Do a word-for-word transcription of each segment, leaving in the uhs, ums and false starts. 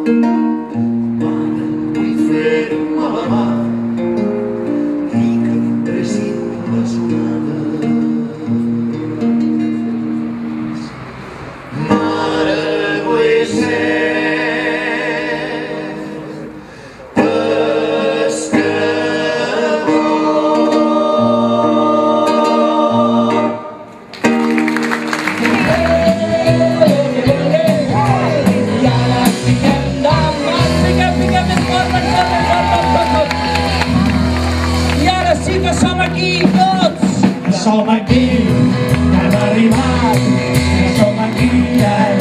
Som aquí, ja hem arribat, ja som aquí, ja hem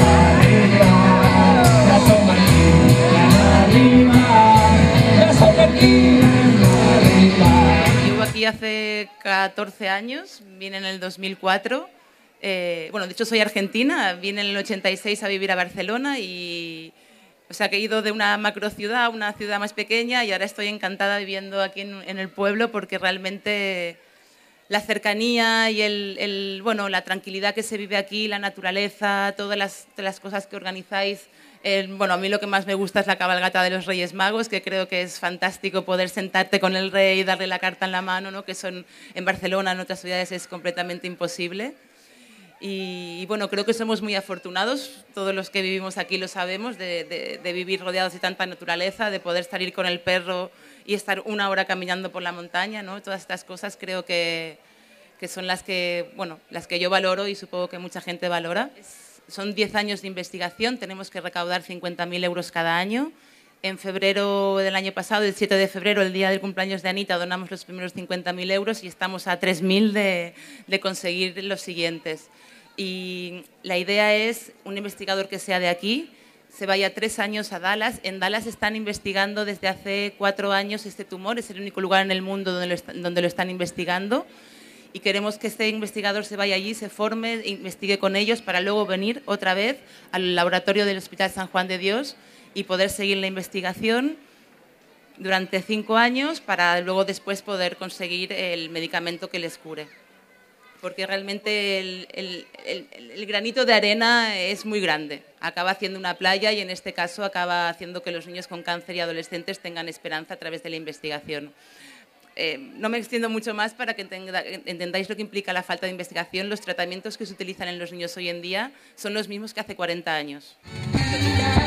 arribat, ja som aquí, ja hem arribat, ja som aquí, ja hem arribat. Vivo aquí hace catorce años, vine en el dos mil cuatro, eh, bueno, de hecho soy argentina, vine en el ochenta y seis a vivir a Barcelona y... O sea, que he ido de una macrociudad a una ciudad más pequeña y ahora estoy encantada viviendo aquí en, en el pueblo porque realmente la cercanía y el, el, bueno, la tranquilidad que se vive aquí, la naturaleza, todas las, todas las cosas que organizáis. El, bueno, a mí lo que más me gusta es la cabalgata de los Reyes Magos, que creo que es fantástico poder sentarte con el rey y darle la carta en la mano, ¿no? Que son, en Barcelona, en otras ciudades es completamente imposible. Y, y bueno, creo que somos muy afortunados, todos los que vivimos aquí lo sabemos, de, de, de vivir rodeados de tanta naturaleza, de poder salir con el perro y estar una hora caminando por la montaña, ¿no? Todas estas cosas creo que, que son las que, bueno, las que yo valoro y supongo que mucha gente valora. Es, son diez años de investigación, tenemos que recaudar cincuenta mil euros cada año. En febrero del año pasado, el siete de febrero, el día del cumpleaños de Anita, donamos los primeros cincuenta mil euros y estamos a tres mil de, de conseguir los siguientes. Y la idea es un investigador que sea de aquí, se vaya tres años a Dallas. En Dallas están investigando desde hace cuatro años este tumor, es el único lugar en el mundo donde lo, est donde lo están investigando. Y queremos que este investigador se vaya allí, se forme, investigue con ellos para luego venir otra vez al laboratorio del Hospital San Juan de Dios y poder seguir la investigación durante cinco años para luego después poder conseguir el medicamento que les cure. Porque realmente el, el, el, el granito de arena es muy grande. Acaba haciendo una playa y en este caso acaba haciendo que los niños con cáncer y adolescentes tengan esperanza a través de la investigación. Eh, no me extiendo mucho más para que entendáis lo que implica la falta de investigación. Los tratamientos que se utilizan en los niños hoy en día son los mismos que hace cuarenta años.